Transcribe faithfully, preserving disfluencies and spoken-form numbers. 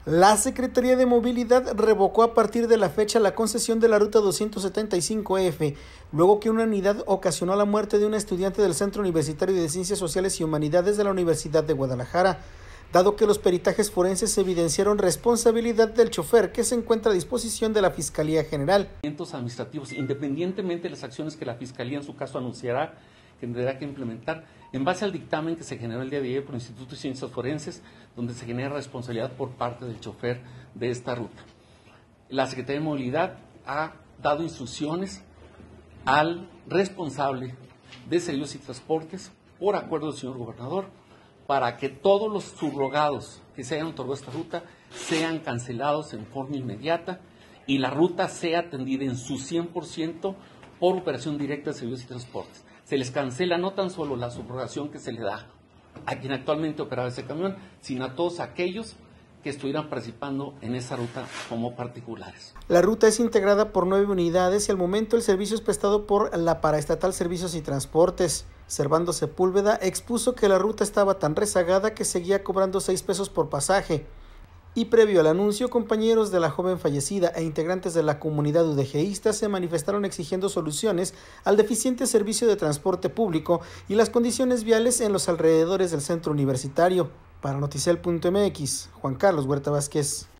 La Secretaría de Movilidad revocó a partir de la fecha la concesión de la ruta doscientos setenta y cinco F, luego que una unidad ocasionó la muerte de una estudiante del Centro Universitario de Ciencias Sociales y Humanidades de la Universidad de Guadalajara, dado que los peritajes forenses evidenciaron responsabilidad del chofer, que se encuentra a disposición de la Fiscalía General. Administrativos, independientemente de las acciones que la Fiscalía en su caso anunciará, que tendrá que implementar, en base al dictamen que se generó el día de ayer por el Instituto de Ciencias Forenses, donde se genera responsabilidad por parte del chofer de esta ruta. La Secretaría de Movilidad ha dado instrucciones al responsable de Servicios y Transportes, por acuerdo del señor gobernador, para que todos los subrogados que se hayan otorgado esta ruta sean cancelados en forma inmediata y la ruta sea atendida en su cien por ciento por operación directa de Servicios y Transportes. Se les cancela no tan solo la subrogación que se le da a quien actualmente operaba ese camión, sino a todos aquellos que estuvieran participando en esa ruta como particulares. La ruta es integrada por nueve unidades y al momento el servicio es prestado por la Paraestatal Servicios y Transportes. Servando Sepúlveda expuso que la ruta estaba tan rezagada que seguía cobrando seis pesos por pasaje. Y previo al anuncio, compañeros de la joven fallecida e integrantes de la comunidad udegeísta se manifestaron exigiendo soluciones al deficiente servicio de transporte público y las condiciones viales en los alrededores del centro universitario. Para Noticiel punto M X, Juan Carlos Huerta Vázquez.